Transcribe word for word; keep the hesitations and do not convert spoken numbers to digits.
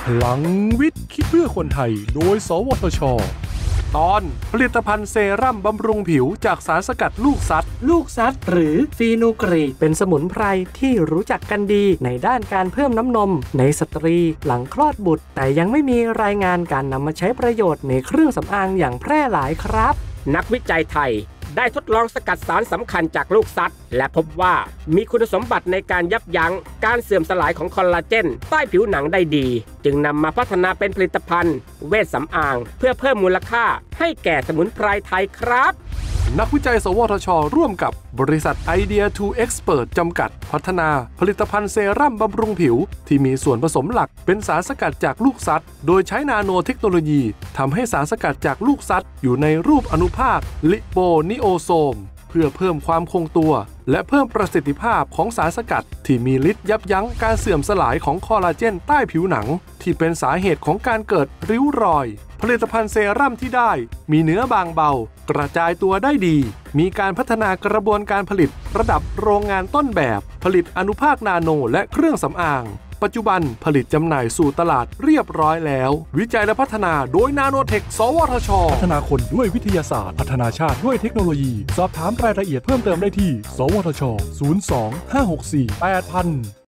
พลังวิทย์คิดเพื่อคนไทยโดยสวทช.ตอนผลิตภัณฑ์เซรั่มบำรุงผิวจากสารสกัดลูกซัดลูกซัดหรือฟีนูกรีกเป็นสมุนไพรที่รู้จักกันดีในด้านการเพิ่มน้ำนมในสตรีหลังคลอดบุตรแต่ยังไม่มีรายงานการนำมาใช้ประโยชน์ในเครื่องสำอางอย่างแพร่หลายครับนักวิจัยไทยได้ทดลองสกัดสารสำคัญจากลูกซัดและพบว่ามีคุณสมบัติในการยับยั้งการเสื่อมสลายของคอลลาเจนใต้ผิวหนังได้ดีจึงนำมาพัฒนาเป็นผลิตภัณฑ์เวชสำอางเพื่อเพิ่มมูลค่าให้แก่สมุนไพรไทยครับนักวิจัยสวทช.ร่วมกับบริษัท Idea ทู Expert จำกัดพัฒนาผลิตภัณฑ์เซรั่มบำรุงผิวที่มีส่วนผสมหลักเป็นสารสกัดจากลูกซัดโดยใช้นาโนเทคโนโลยีทำให้สารสกัดจากลูกซัดอยู่ในรูปอนุภาคลิโปนิโอโซมเพื่อเพิ่มความคงตัวและเพิ่มประสิทธิภาพของสารสกัดที่มีฤทธิ์ยับยั้งการเสื่อมสลายของคอลลาเจนใต้ผิวหนังที่เป็นสาเหตุของการเกิดริ้วรอยผลิตภัณฑ์เซรั่มที่ได้มีเนื้อบางเบากระจายตัวได้ดีมีการพัฒนากระบวนการผลิตระดับโรงงานต้นแบบผลิตอนุภาคนาโนและเครื่องสำอางปัจจุบันผลิตจำหน่ายสู่ตลาดเรียบร้อยแล้ววิจัยและพัฒนาโดยนาโนเทคสวทช.พัฒนาคนด้วยวิทยาศาสตร์พัฒนาชาติด้วยเทคโนโลยีสอบถามรายละเอียดเพิ่มเติมได้ที่สวทช. ศูนย์ สอง ห้า หก สี่ แปด ศูนย์ ศูนย์